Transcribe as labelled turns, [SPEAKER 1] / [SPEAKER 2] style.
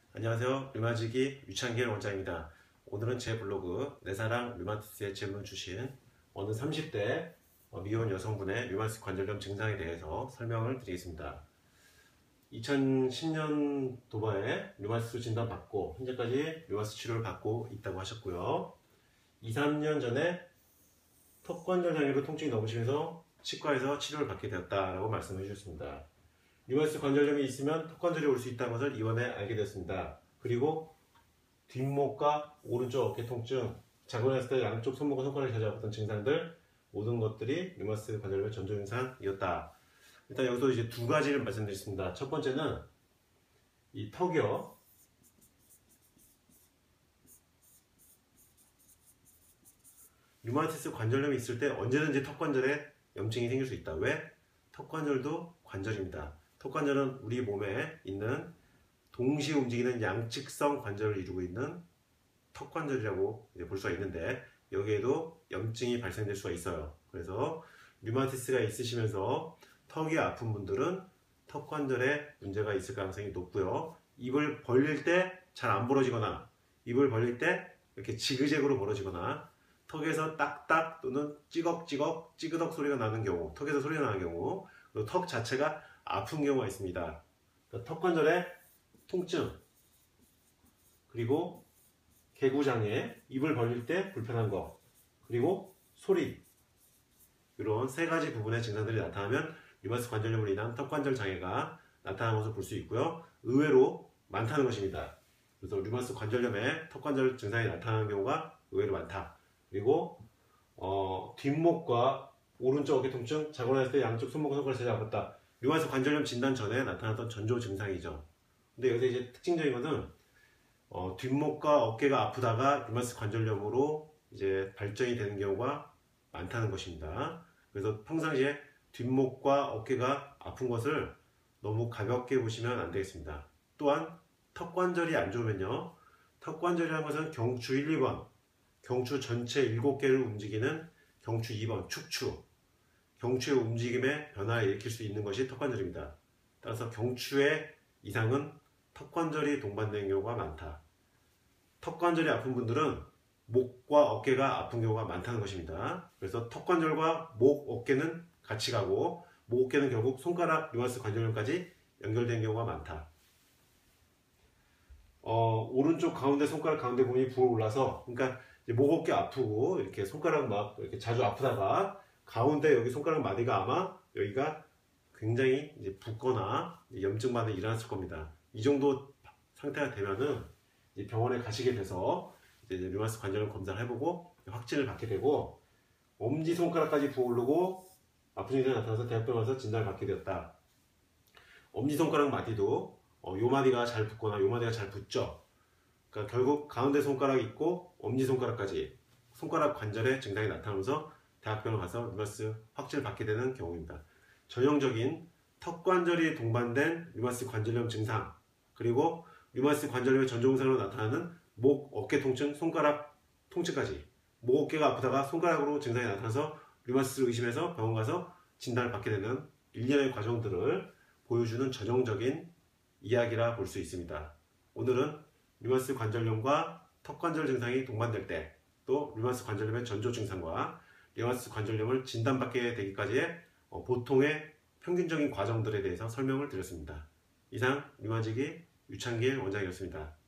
[SPEAKER 1] 안녕하세요. 류마지기 유창길 원장입니다. 오늘은 제 블로그 내사랑 류마티스에 질문 주신 어느 30대 미혼 여성분의 류마티스 관절염 증상에 대해서 설명을 드리겠습니다. 2010년 도바에 류마티스 진단 받고 현재까지 류마티스 치료를 받고 있다고 하셨고요. 2, 3년 전에 턱관절 장애로 통증이 너무 심해서 치과에서 치료를 받게 되었다라고 말씀해 주셨습니다. 류마티스 관절염이 있으면 턱관절이 올 수 있다는 것을 이번에 알게 되었습니다. 그리고 뒷목과 오른쪽 어깨 통증, 자고 났을 때 양쪽 손목과 손가락이 자주 아팠던 증상들 모든 것들이 류마티스 관절염의 전조 증상이었다. 일단 여기서 이제 두 가지를 말씀드리겠습니다. 첫 번째는 이 턱이요. 류마티스 관절염이 있을 때 언제든지 턱관절에 염증이 생길 수 있다. 왜? 턱관절도 관절입니다. 턱관절은 우리 몸에 있는 동시에 움직이는 양측성 관절을 이루고 있는 턱관절이라고 볼 수가 있는데 여기에도 염증이 발생될 수가 있어요. 그래서 류마티스가 있으시면서 턱이 아픈 분들은 턱관절에 문제가 있을 가능성이 높고요. 입을 벌릴 때 잘 안 벌어지거나 입을 벌릴 때 이렇게 지그재그로 벌어지거나 턱에서 딱딱 또는 찌걱찌걱 찌그덕 소리가 나는 경우, 턱에서 소리가 나는 경우, 그리고 턱 자체가 아픈 경우가 있습니다. 그러니까 턱관절의 통증, 그리고 개구장애, 입을 벌릴 때 불편한 거, 그리고 소리, 이런 세 가지 부분의 증상들이 나타나면 류마티스 관절염으로 인한 턱관절 장애가 나타나는 것을 볼 수 있고요. 의외로 많다는 것입니다. 그래서 류마티스 관절염에 턱관절 증상이 나타나는 경우가 의외로 많다. 그리고 뒷목과 오른쪽 어깨 통증, 자고 났을 때 양쪽 손목과 손가락이 자주 아팠다. 류마티스 관절염 진단 전에 나타났던 전조 증상이죠. 근데 여기서 이제 특징적인 것은 뒷목과 어깨가 아프다가 류마티스 관절염으로 이제 발전이 되는 경우가 많다는 것입니다. 그래서 평상시에 뒷목과 어깨가 아픈 것을 너무 가볍게 보시면 안 되겠습니다. 또한 턱관절이 안 좋으면요. 턱관절이라는 것은 경추 1, 2번, 경추 전체 7개를 움직이는 경추 2번, 축추, 경추의 움직임에 변화를 일으킬 수 있는 것이 턱관절입니다. 따라서 경추의 이상은 턱관절이 동반되는 경우가 많다. 턱관절이 아픈 분들은 목과 어깨가 아픈 경우가 많다는 것입니다. 그래서 턱관절과 목, 어깨는 같이 가고 목, 어깨는 결국 손가락 류마티스 관절염까지 연결된 경우가 많다. 오른쪽 가운데 손가락 가운데 부분이 부어올라서, 그러니까 목, 어깨 아프고 이렇게 손가락 막 이렇게 자주 아프다가 가운데 여기 손가락 마디가 아마 여기가 굉장히 이제 붓거나 염증 반응이 일어났을 겁니다. 이 정도 상태가 되면은 이제 병원에 가시게 돼서 이제 류마티스 관절염 검사를 해보고 확진을 받게 되고 엄지 손가락까지 부어오르고 아픈 증상이 나타나서 대학병원에 가서 진단을 받게 되었다. 엄지 손가락 마디도 요 마디가 잘 붓거나 요 마디가 잘 붓죠. 그러니까 결국 가운데 손가락이 있고 엄지 손가락까지 손가락 관절에 증상이 나타나면서 대학병원 가서 류마티스 확진을 받게 되는 경우입니다. 전형적인 턱관절이 동반된 류마티스 관절염 증상, 그리고 류마티스 관절염의 전조 증상으로 나타나는 목, 어깨 통증, 손가락 통증까지 목, 어깨가 아프다가 손가락으로 증상이 나타나서 류마티스를 의심해서 병원 가서 진단을 받게 되는 일련의 과정들을 보여주는 전형적인 이야기라 볼 수 있습니다. 오늘은 류마티스 관절염과 턱관절 증상이 동반될 때, 또 류마티스 관절염의 전조 증상과 류마티스 관절염을 진단받게 되기까지의 보통의 평균적인 과정들에 대해서 설명을 드렸습니다. 이상 류마지기 유창길 원장이었습니다.